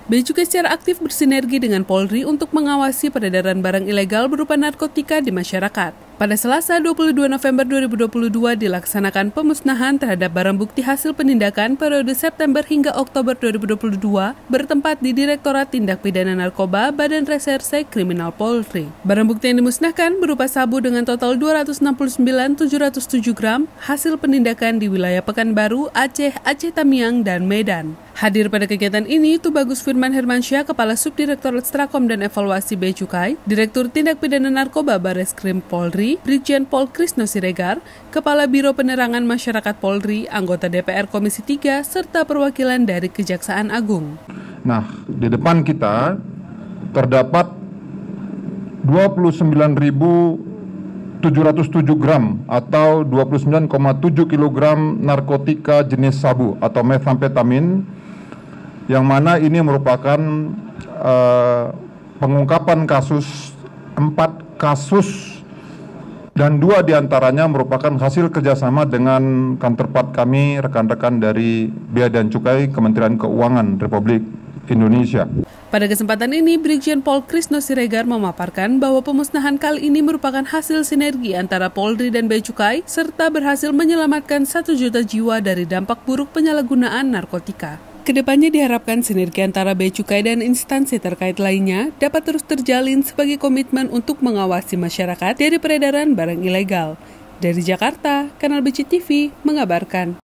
Bea Cukai secara aktif bersinergi dengan Polri untuk mengawasi peredaran barang ilegal berupa narkotika di masyarakat. Pada Selasa 22 November 2022 dilaksanakan pemusnahan terhadap barang bukti hasil penindakan periode September hingga Oktober 2022 bertempat di Direktorat Tindak Pidana Narkoba Badan Reserse Kriminal Polri. Barang bukti yang dimusnahkan berupa sabu dengan total 269.707 gram hasil penindakan di wilayah Pekanbaru, Aceh, Aceh Tamiang, dan Medan. Hadir pada kegiatan ini Tubagus Firman Hermansyah, Kepala Subdirektorat Strakom dan Evaluasi Bea Cukai, Direktur Tindak Pidana Narkoba Bareskrim Polri, Brigjen Pol Krisno Siregar, Kepala Biro Penerangan Masyarakat Polri, anggota DPR Komisi 3, serta perwakilan dari Kejaksaan Agung. Nah, di depan kita terdapat 29.707 gram atau 29,7 kg narkotika jenis sabu atau methamphetamin, yang mana ini merupakan pengungkapan kasus 4 kasus dan 2 diantaranya merupakan hasil kerjasama dengan counterpart kami, rekan-rekan dari Bea dan Cukai Kementerian Keuangan Republik Indonesia. Pada kesempatan ini, Brigjen Pol Krisno Siregar memaparkan bahwa pemusnahan kali ini merupakan hasil sinergi antara Polri dan Bea Cukai serta berhasil menyelamatkan 1 juta jiwa dari dampak buruk penyalahgunaan narkotika. Kedepannya diharapkan sinergi antara Bea Cukai dan instansi terkait lainnya dapat terus terjalin sebagai komitmen untuk mengawasi masyarakat dari peredaran barang ilegal. Dari Jakarta, Kanal BCTV mengabarkan.